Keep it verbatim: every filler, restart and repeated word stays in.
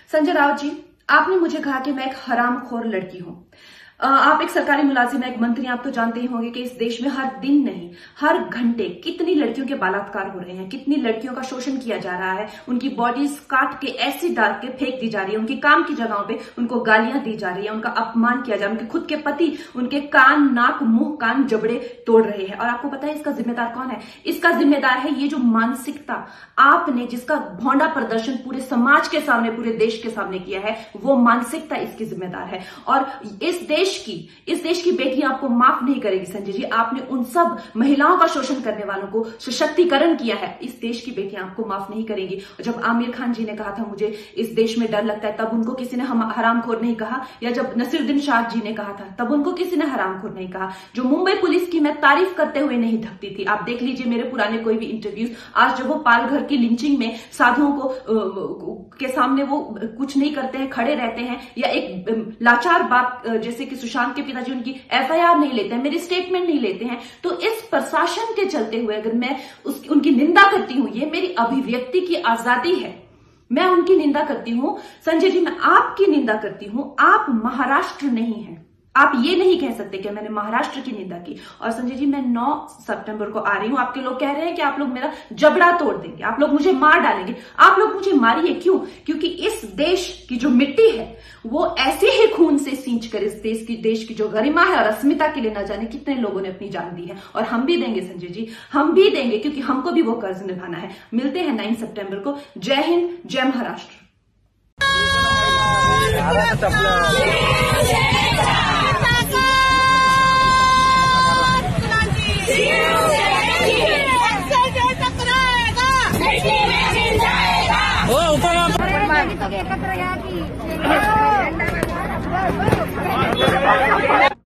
संजय राउत जी, आपने मुझे कहा कि मैं एक हरामखोर लड़की हूं। आप एक सरकारी मुलाजिम हैं, एक मंत्री, आप तो जानते ही होंगे कि इस देश में हर दिन नहीं हर घंटे कितनी लड़कियों के बलात्कार हो रहे हैं, कितनी लड़कियों का शोषण किया जा रहा है, उनकी बॉडीज काट के ऐसी डाल के फेंक दी जा रही है, उनकी काम की जगहों पे उनको गालियां दी जा रही है, उनका अपमान किया जा रहा है, उनके खुद के पति उनके कान, नाक, मुंह, कान, जबड़े तोड़ रहे हैं। और आपको पता है इसका जिम्मेदार कौन है? इसका जिम्मेदार है ये जो मानसिकता आपने, जिसका भौंडा प्रदर्शन पूरे समाज के सामने, पूरे देश के सामने किया है, वो मानसिकता इसकी जिम्मेदार है। और इस देश की इस देश की बेटियां आपको माफ नहीं करेगी संजय जी। आपने उन सब महिलाओं का शोषण करने वालों को सशक्तिकरण किया है, इस देश की बेटियां आपको माफ नहीं करेंगी। जब आमिर खान जी ने कहा था मुझे इस देश में डर लगता है, तब उनको किसी ने हरामखोर नहीं कहा, या जब नसीरुद्दीन शाह जी ने कहा था तब उनको किसी ने हरामखोर नहीं कहा। जो मुंबई पुलिस की मैं तारीफ करते हुए नहीं थकती थी, आप देख लीजिए मेरे पुराने कोई भी इंटरव्यूज, आज जब वो पालघर की लिंचिंग में साधुओं को के सामने वो कुछ नहीं करते हैं, खड़े रहते हैं, या एक लाचार बात जैसे कि सुशांत के पिताजी उनकी एफ आई आर नहीं लेते हैं, मेरी स्टेटमेंट नहीं लेते हैं, तो इस प्रशासन के चलते हुए अगर मैं उस, उनकी निंदा करती हूं, ये मेरी अभिव्यक्ति की आजादी है, मैं उनकी निंदा करती हूं। संजय जी, मैं आपकी निंदा करती हूं, आप महाराष्ट्र नहीं हैं, आप ये नहीं कह सकते कि मैंने महाराष्ट्र की निंदा की। और संजय जी, मैं नौ सितंबर को आ रही हूं, आपके लोग कह रहे हैं कि आप लोग मेरा जबड़ा तोड़ देंगे, आप लोग मुझे मार डालेंगे। आप लोग मुझे मारिए, क्यों? क्योंकि इस देश की जो मिट्टी है वो ऐसे ही खून से सींच कर इस देश की देश की जो गरिमा है और अस्मिता के लिए न जाने कितने लोगों ने अपनी जान दी है। और हम भी देंगे संजय जी, हम भी देंगे, क्योंकि हमको भी वो कर्ज निभाना है। मिलते हैं नौ सितंबर को। जय हिंद, जय महाराष्ट्र। एकत्र या की